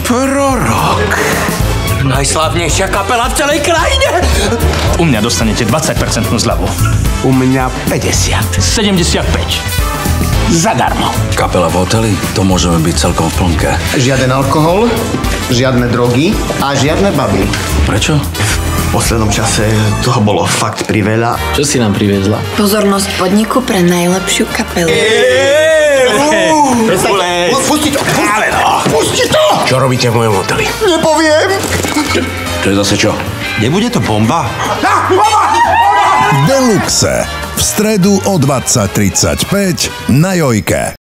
Prorok. Najslávnejšia kapela v celej krajine. U mňa dostanete 20% zľavu. U mňa 50. 75. Zadarmo. Kapela v hoteli, to môžeme byť celkom v plnke. Žiaden alkohol, žiadne drogy a žiadne baby. Prečo? V poslednom čase toho bolo fakt priveľa. Čo si nám priviezla? Pozornosť podniku pre najlepšiu kapelu. Pusti to! Pusti to! Čo robíte v mojom hoteli? Nepoviem! To je zase čo? Nebude to bomba? Deluxe. V stredu o 20:35 na Jojke.